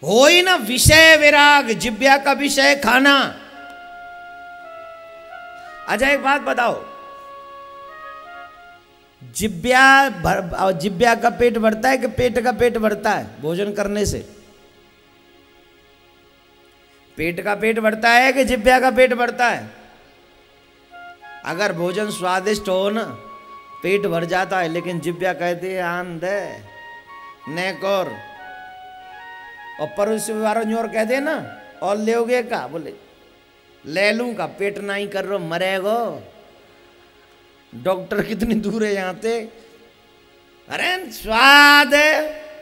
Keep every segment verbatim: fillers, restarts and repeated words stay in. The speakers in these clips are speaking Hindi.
हो ही ना विषय विराग, जिब्या का विषय खाना। अच्छा एक बात बताओ, जिब्या भर, जिब्या का पेट भरता है कि पेट का पेट भरता है भोजन करने से? पेट का पेट भरता है कि जिब्या का पेट भरता है? अगर भोजन स्वादिष्ट हो ना पेट भर जाता है, लेकिन जिब्या कहती है आन दे नेकोर, और पड़ोसी वालों और कहते ना और लेओगे का, बोले ले लूं का, पेट नहीं कर रो मरेगो। डॉक्टर कितनी दूर है यहाँ से? अरे स्वाद है,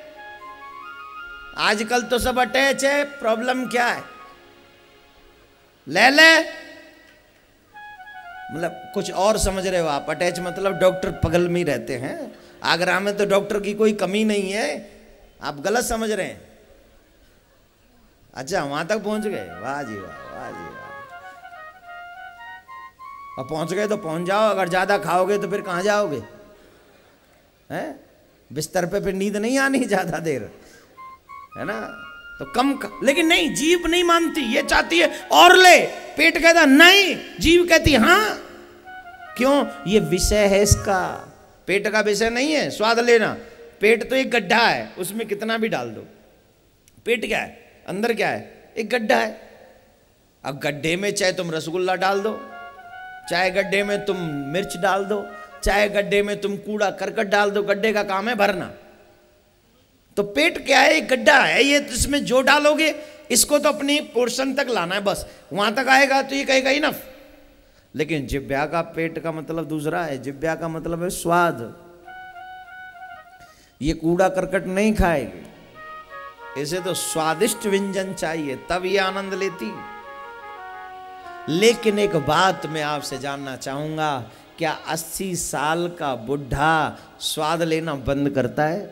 आजकल तो सब अटैच है, प्रॉब्लम क्या है? ले ले, मतलब कुछ और समझ रहे हो आप? अटैच मतलब डॉक्टर पगल में ही रहते हैं। आगरा में तो डॉक्टर की कोई कमी नहीं है, आप गलत समझ रहे हैं। अच्छा वहां तक पहुंच गए, वाह जी वाह, वाह जी वाह। अब पहुंच गए तो पहुंच जाओ, अगर ज्यादा खाओगे तो फिर कहां जाओगे? हैं बिस्तर पे फिर नींद नहीं आनी ज्यादा देर, है ना? तो कम क... लेकिन नहीं, जीभ नहीं मानती, ये चाहती है और ले, पेट कहता नहीं, जीभ कहती हाँ। क्यों? ये विषय है इसका, पेट का विषय नहीं है स्वाद लेना। पेट तो एक गड्ढा है, उसमें कितना भी डाल दो। पेट क्या है? अंदर क्या है? एक गड्ढा है। अब गड्ढे में चाहे तुम रसगुल्ला डाल दो, चाहे गड्ढे में तुम मिर्च डाल दो, चाहे गड्ढे में तुम कूड़ा करकट डाल दो, गड्ढे का काम है भरना। तो पेट क्या है? एक गड्ढा है, ये इसमें जो डालोगे इसको तो अपनी पोर्शन तक लाना है, बस वहां तक आएगा तो ये कहेगा इनफ। लेकिन जिब्या का पेट का मतलब दूसरा है, जिब्या का मतलब है स्वाद। ये कूड़ा करकट नहीं खाएगी, इसे तो स्वादिष्ट व्यंजन चाहिए, तब ये आनंद लेती। लेकिन एक बात मैं आपसे जानना चाहूंगा, क्या अस्सी साल का बुढ़ा स्वाद लेना बंद करता है?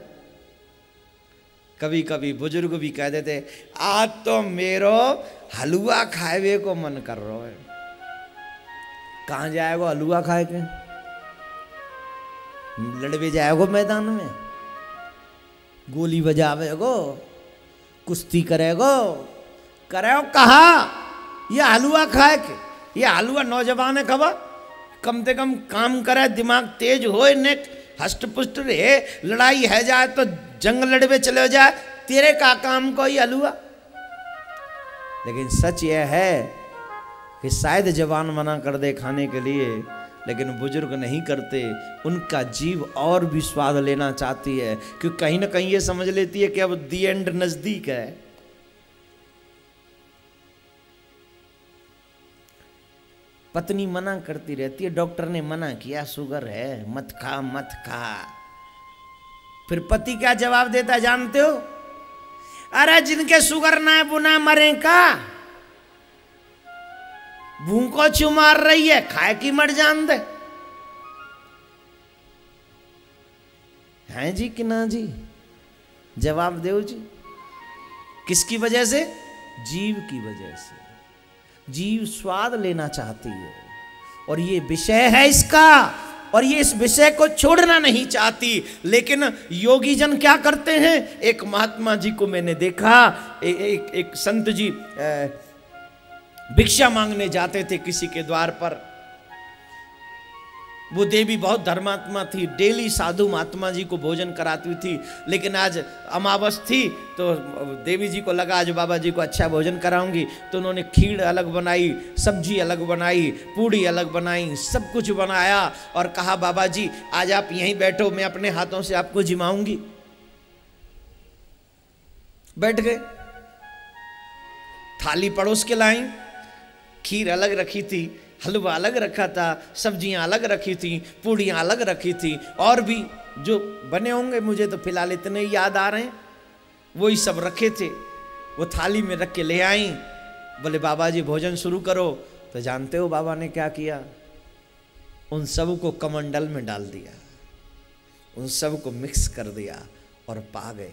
कभी कभी बुजुर्ग भी कह देते आज तो मेरो हलवा खाए को मन कर रहा है। कहां जाएगा हलवा खाए के? लड़वे जाएगो मैदान में, गोली बजावेगो, कुश्ती करेगो, करेगो कहा? ये हलवा खाए के, ये हलवा नौजवान है खबर, कम से कम काम करे, दिमाग तेज हो, ने हष्ट पुष्ट रहे, लड़ाई है जाए तो जंग लड़वे चले जाए, तेरे का काम को ये हलवा। लेकिन सच यह है कि शायद जवान मना कर दे खाने के लिए, लेकिन बुजुर्ग नहीं करते। उनका जीव और भी स्वाद लेना चाहती है, क्योंकि कहीं ना कहीं ये समझ लेती है कि अब दी एंड नजदीक है। पत्नी मना करती रहती है, डॉक्टर ने मना किया शुगर है, मत खा मत खा। फिर पति क्या जवाब देता है जानते हो? अरे जिनके शुगर ना है वो ना मरे का, भूखो क्यों मार रही है, खाए की मर जान दे। हैं जी कि ना जी? जवाब दो जी। किसकी वजह से? जीव की वजह से। जीव स्वाद लेना चाहती है और ये विषय है इसका, और ये इस विषय को छोड़ना नहीं चाहती। लेकिन योगी जन क्या करते हैं? एक महात्मा जी को मैंने देखा, ए, एक एक संत जी भिक्षा मांगने जाते थे किसी के द्वार पर। वो देवी बहुत धर्मात्मा थी, डेली साधु महात्मा जी को भोजन कराती थी। लेकिन आज अमावस थी तो देवी जी को लगा आज बाबा जी को अच्छा भोजन कराऊंगी, तो उन्होंने खीर अलग बनाई, सब्जी अलग बनाई, पूड़ी अलग बनाई, सब कुछ बनाया और कहा बाबा जी आज आप यहीं बैठो, मैं अपने हाथों से आपको जिमाऊंगी। बैठ गए, थाली पड़ोस के लाई, खीर अलग रखी थी, हलवा अलग रखा था, सब्जियां अलग रखी थी, पूड़ियां अलग रखी थी, और भी जो बने होंगे मुझे तो फिलहाल इतने याद आ रहे हैं, वही सब रखे थे। वो थाली में रख के ले आई, बोले बाबा जी भोजन शुरू करो। तो जानते हो बाबा ने क्या किया? उन सब को कमंडल में डाल दिया, उन सब को मिक्स कर दिया और पा गए।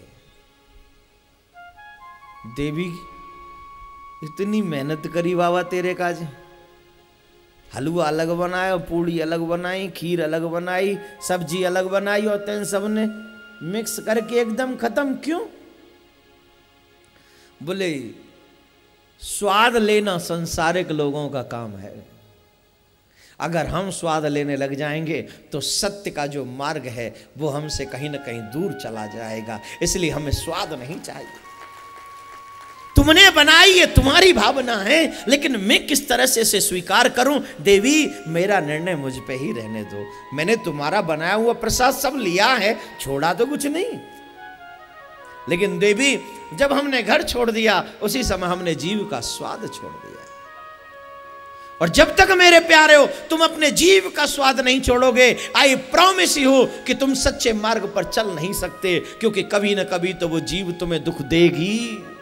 देवी इतनी मेहनत करी बाबा तेरे काज, हलवा अलग बनाया, पूड़ी अलग बनाई, खीर अलग बनाई, सब्जी अलग बनाई, और तेन सब ने मिक्स करके एकदम खत्म। क्यों? बोले स्वाद लेना संसारिक लोगों का काम है। अगर हम स्वाद लेने लग जाएंगे तो सत्य का जो मार्ग है वो हमसे कहीं ना कहीं दूर चला जाएगा। इसलिए हमें स्वाद नहीं चाहिए। तुमने बनाई ये तुम्हारी भावना है, लेकिन मैं किस तरह से इसे स्वीकार करूं? देवी मेरा निर्णय मुझ पे ही रहने दो। मैंने तुम्हारा बनाया हुआ प्रसाद सब लिया है, छोड़ा तो कुछ नहीं। लेकिन देवी जब हमने घर छोड़ दिया उसी समय हमने जीव का स्वाद छोड़ दिया। और जब तक मेरे प्यारे हो तुम अपने जीव का स्वाद नहीं छोड़ोगे, आई प्रॉमिस यू कि तुम सच्चे मार्ग पर चल नहीं सकते, क्योंकि कभी ना कभी तो वो जीव तुम्हें दुख देगी।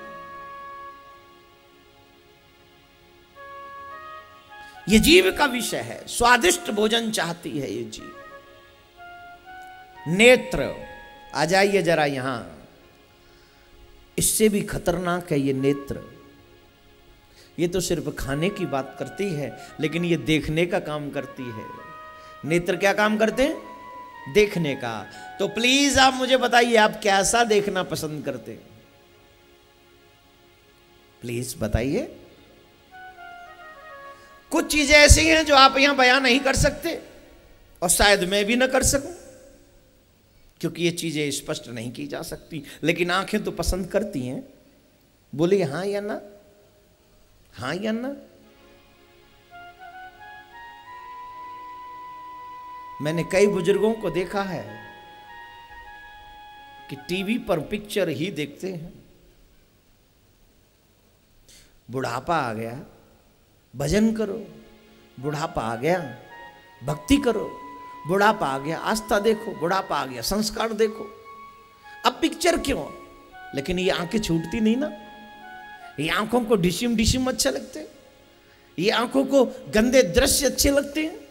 ये जीव का विषय है, स्वादिष्ट भोजन चाहती है ये जीव। नेत्र, आ जाइए जरा यहां, इससे भी खतरनाक है ये नेत्र। ये तो सिर्फ खाने की बात करती है, लेकिन ये देखने का काम करती है। नेत्र क्या काम करते हैं? देखने का। तो प्लीज आप मुझे बताइए, आप कैसा देखना पसंद करते हैं? प्लीज बताइए। कुछ चीजें ऐसी हैं जो आप यहां बयान नहीं कर सकते, और शायद मैं भी ना कर सकूं, क्योंकि ये चीजें स्पष्ट नहीं की जा सकती, लेकिन आंखें तो पसंद करती हैं। बोलिए हां या ना, हां या ना। मैंने कई बुजुर्गों को देखा है कि टीवी पर पिक्चर ही देखते हैं। बुढ़ापा आ गया, भजन करो। बुढ़ापा आ गया, भक्ति करो। बुढ़ापा आ गया, आस्था देखो। बुढ़ापा आ गया, संस्कार देखो। अब पिक्चर क्यों? लेकिन ये आंखें छूटती नहीं ना। ये आंखों को डिशिम डिशिम अच्छे लगते हैं, ये आंखों को गंदे दृश्य अच्छे लगते हैं।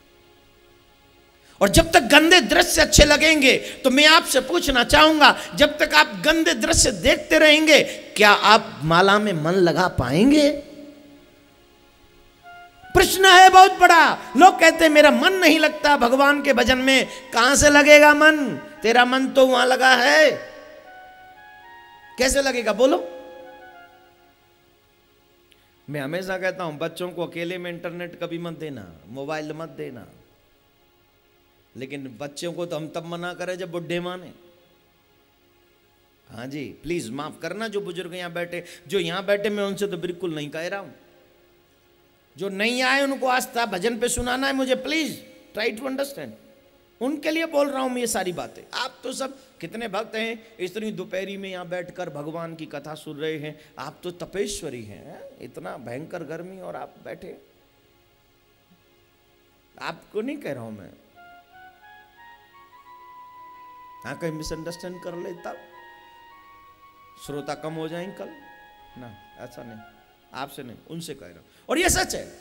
और जब तक गंदे दृश्य अच्छे लगेंगे तो मैं आपसे पूछना चाहूंगा, जब तक आप गंदे दृश्य देखते रहेंगे, क्या आप माला में मन लगा पाएंगे? प्रश्न है बहुत बड़ा। लोग कहते हैं मेरा मन नहीं लगता भगवान के भजन में। कहां से लगेगा मन? तेरा मन तो वहां लगा है, कैसे लगेगा बोलो? मैं हमेशा कहता हूं बच्चों को अकेले में इंटरनेट कभी मत देना, मोबाइल मत देना। लेकिन बच्चों को तो हम तब मना करें जब बुढ़े माने। हाँ जी, प्लीज माफ करना जो बुजुर्ग यहां बैठे, जो यहां बैठे मैं उनसे तो बिल्कुल नहीं कह रहा हूं। जो नहीं आए उनको आस्था भजन पे सुनाना है मुझे, प्लीज ट्राई टू अंडरस्टैंड। उनके लिए बोल रहा हूं मैं ये सारी बातें। आप तो सब कितने भक्त हैं, इतनी दोपहरी में यहां बैठकर भगवान की कथा सुन रहे हैं। आप तो तपेश्वरी हैं, इतना भयंकर गर्मी और आप बैठे। आपको नहीं कह रहा हूं मैं, हाँ कहीं मिसअंडरस्टैंड कर ले तब श्रोता कम हो जाएंगे कल ना। ऐसा नहीं, आपसे नहीं, उनसे कह रहा हूं, और ये सच है।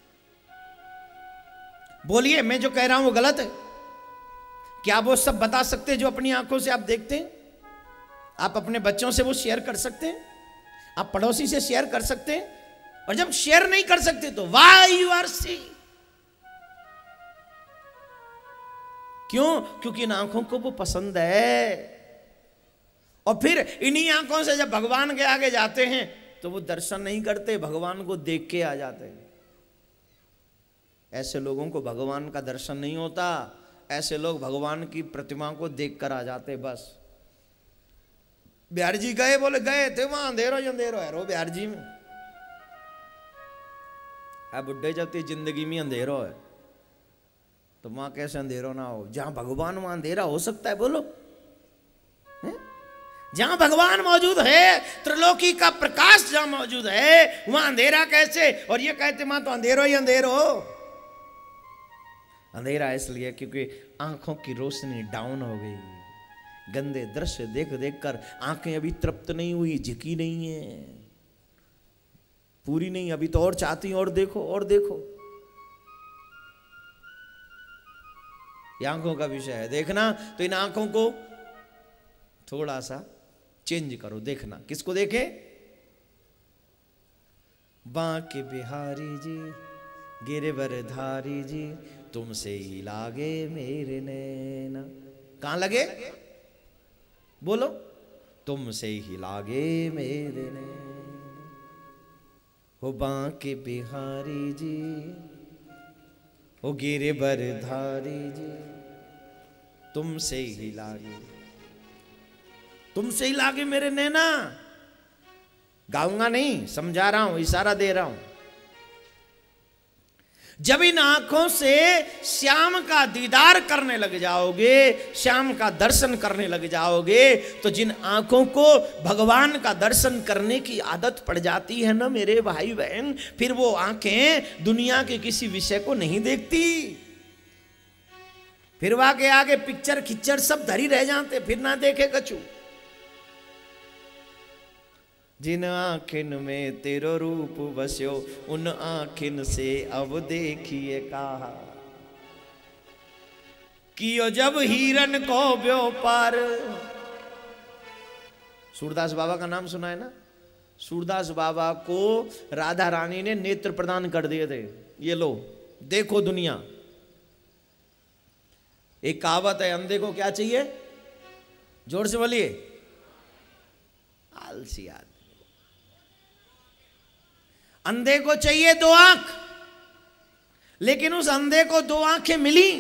बोलिए मैं जो कह रहा हूं वो गलत है? क्या वो सब बता सकते हैं जो अपनी आंखों से आप देखते हैं? आप अपने बच्चों से वो शेयर कर सकते हैं, आप पड़ोसी से शेयर कर सकते हैं। और जब शेयर नहीं कर सकते तो व्हाई यू आर सी? क्यों? क्योंकि इन आंखों को वो पसंद है। और फिर इन्हीं आंखों से जब भगवान के आगे जाते हैं तो वो दर्शन नहीं करते, भगवान को देख के आ जाते हैं। ऐसे लोगों को भगवान का दर्शन नहीं होता। ऐसे लोग भगवान की प्रतिमा को देख कर आ जाते बस। बिहार जी गए, बोले गए थे वहां अंधेरो अंधेरो है रो बिहार जी में। अब बुढ़े जब तेरी जिंदगी में अंधेरो है तो वहां कैसे अंधेरो ना हो? जहां भगवान वहां अंधेरा हो सकता है बोलो? है? जहां भगवान मौजूद है, त्रिलोकी का प्रकाश जहां मौजूद है, वहां अंधेरा कैसे? और ये कहते मां तो अंधेरो ही अंधेरो। अंधेरा इसलिए क्योंकि आंखों की रोशनी डाउन हो गई। गंदे दृश्य देख देख कर आंखें अभी तृप्त नहीं हुई, झिकी नहीं है, पूरी नहीं, अभी तो और चाहती और देखो और देखो। ये आंखों का विषय है। देखना तो इन आंखों को थोड़ा सा चेंज करो। देखना किसको देखे? बांके बिहारी जी, गिरवरधारी जी, तुमसे ही लागे मेरे नैना। कहां लगे बोलो? तुमसे ही लागे मेरे ने, हो बांके बिहारी जी, हो गिरबर धारी जी, तुमसे ही लागे, तुमसे ही लागे मेरे नैना। गाऊंगा नहीं, समझा रहा हूं, इशारा दे रहा हूं। जब इन आंखों से श्याम का दीदार करने लग जाओगे, श्याम का दर्शन करने लग जाओगे, तो जिन आंखों को भगवान का दर्शन करने की आदत पड़ जाती है ना मेरे भाई बहन, फिर वो आंखें दुनिया के किसी विषय को नहीं देखती। फिर वहां के आगे पिक्चर खिच्चर सब धरी रह जाते, फिर ना देखे कछु। जिन आँखिन में तेरो रूप बस्यो, उन आँखिन से अब देखिए कहा, कियो जब हिरन को व्यापार। सूरदास बाबा का नाम सुना है ना? सूरदास बाबा को राधा रानी ने नेत्र प्रदान कर दिए थे। ये लो देखो दुनिया। एक कहावत है, अंधे को क्या चाहिए? जोर से बोलिए। आलसी आदमी। अंधे को चाहिए दो आंख, लेकिन उस अंधे को दो आंखें मिली।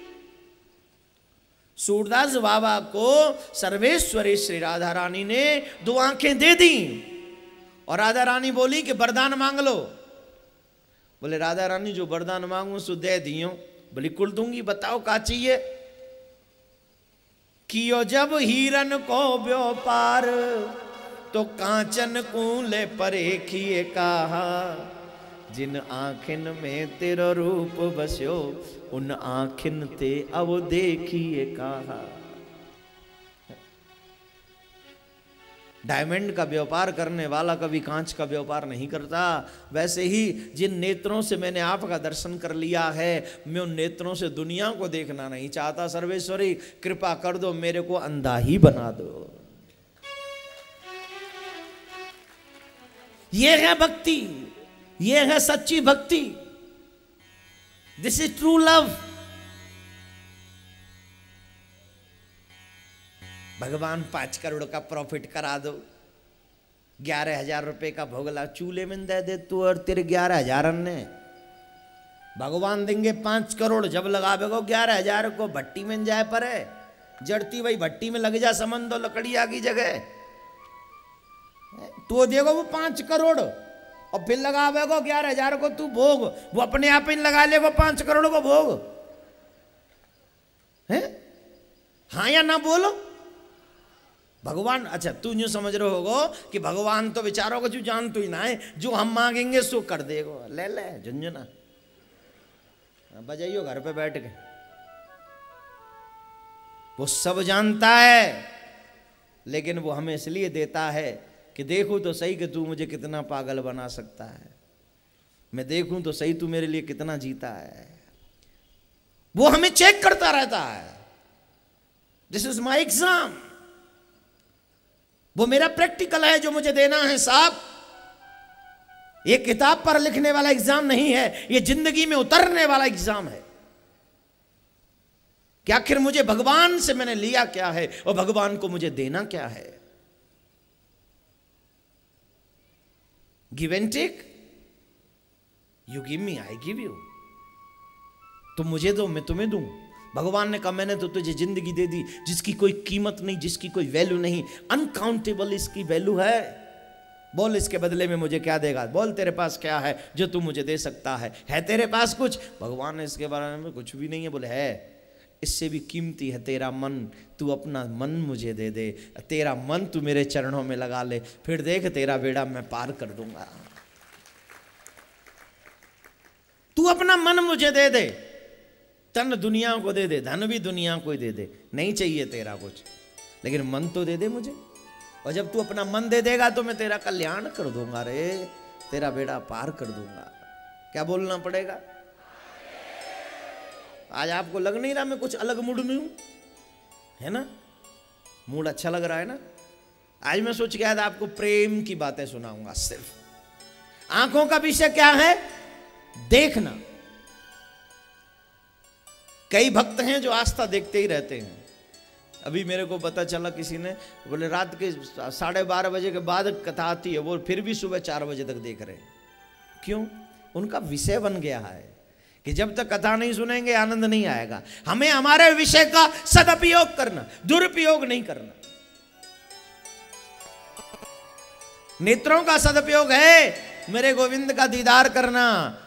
सूरदास बाबा को सर्वेश्वरी श्री राधा रानी ने दो आंखें दे दी, और राधा रानी बोली कि वरदान मांग लो। बोले राधा रानी जो वरदान मांगू सो दे दियो। बिल्कुल दूंगी, बताओ क्या चाहिए? कियो जब हिरन को व्यापार, तो कांचन कूले परेखिए कहा, जिन आँखिन में तेरो रूप बस्यो, उन आँखिन ते अब देखिए कहा। डायमंड का व्यापार करने वाला कभी कांच का व्यापार नहीं करता। वैसे ही जिन नेत्रों से मैंने आपका दर्शन कर लिया है, मैं उन नेत्रों से दुनिया को देखना नहीं चाहता। सर्वेश्वरी कृपा कर दो, मेरे को अंधा ही बना दो। ये है भक्ति, ये है सच्ची भक्ति। This is true love. भगवान पांच करोड़ का प्रॉफिट करा दो, ग्यारह हजार रुपए का भोगला चूल्हे में दे दे तू और तेरे ग्यारह हजार अन्य। भगवान देंगे पांच करोड़, जब लगा बेगो ग्यारह हजार को भट्टी में जाए पर है जड़ती वही भट्टी में लग जा, समझ दो लकड़िया की जगह। तो देखो वो पांच करोड़ और फिर लगा बेगो ग्यारह हजार को तू भोग, वो अपने आप ही लगा लेगो पांच करोड़ को भोग है। हाँ या ना बोलो? भगवान, अच्छा तू यूं समझ रहे होगो कि भगवान तो विचारों को जो जान तू ही ना है, जो हम मांगेंगे सो कर देगो। ले ले झुंझुना बजाइयो घर पे बैठ के। वो सब जानता है, लेकिन वो हमें इसलिए देता है कि देखूं तो सही कि तू मुझे कितना पागल बना सकता है, मैं देखूं तो सही तू मेरे लिए कितना जीता है। वो हमें चेक करता रहता है। This is my exam. वो मेरा प्रैक्टिकल है जो मुझे देना है साहब। ये किताब पर लिखने वाला एग्जाम नहीं है, ये जिंदगी में उतरने वाला एग्जाम है कि आखिर मुझे भगवान से मैंने लिया क्या है और भगवान को मुझे देना क्या है। Give and take. You give me, I give you. तुम मुझे दो, मैं तुम्हें दूं। भगवान ने कहा मैंने तो तुझे जिंदगी दे दी जिसकी कोई कीमत नहीं, जिसकी कोई वैल्यू नहीं, अनकाउंटेबल इसकी वैल्यू है। बोल इसके बदले में मुझे क्या देगा? बोल तेरे पास क्या है जो तू मुझे दे सकता है? है तेरे पास कुछ? भगवान ने इसके बारे में कुछ भी नहीं है। बोले है, इससे भी कीमती है तेरा मन। तू अपना मन मुझे दे दे, तेरा मन तू मेरे चरणों में लगा ले, फिर देख तेरा बेड़ा मैं पार कर दूंगा। तू अपना मन मुझे दे दे, तन दुनिया को दे दे, धन भी दुनिया को ही दे दे, नहीं चाहिए तेरा कुछ, लेकिन मन तो दे दे मुझे। और जब तू अपना मन दे देगा तो मैं तेरा कल्याण कर दूंगा रे, तेरा बेड़ा पार कर दूंगा। क्या बोलना पड़ेगा? आज आपको लग नहीं रहा मैं कुछ अलग मूड में हूं, है ना? मूड अच्छा लग रहा है ना? आज मैं सोच के आया था आपको प्रेम की बातें सुनाऊंगा सिर्फ। आंखों का विषय क्या है? देखना। कई भक्त हैं जो आस्था देखते ही रहते हैं। अभी मेरे को पता चला किसी ने बोले रात के साढ़े बारह बजे के बाद कथा आती है, वो फिर भी सुबह चार बजे तक देख रहे। क्यों? उनका विषय बन गया है कि जब तक कथा नहीं सुनेंगे आनंद नहीं आएगा। हमें हमारे विषय का सदुपयोग करना, दुरुपयोग नहीं करना। नेत्रों का सदुपयोग है मेरे गोविंद का दीदार करना,